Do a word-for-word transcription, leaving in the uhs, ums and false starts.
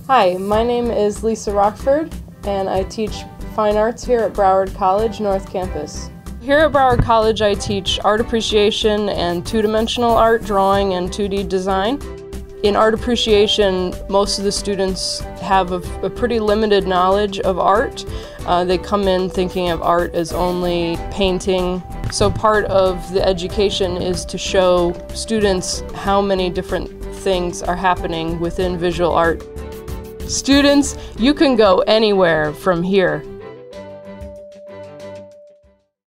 Hi, my name is Lisa Rockford, and I teach fine arts here at Broward College, North Campus. Here at Broward College, I teach art appreciation and two-dimensional art, drawing, and two D design. In art appreciation, most of the students have a, a pretty limited knowledge of art. Uh, they come in thinking of art as only painting. So part of the education is to show students how many different things are happening within visual art. Students, you can go anywhere from here.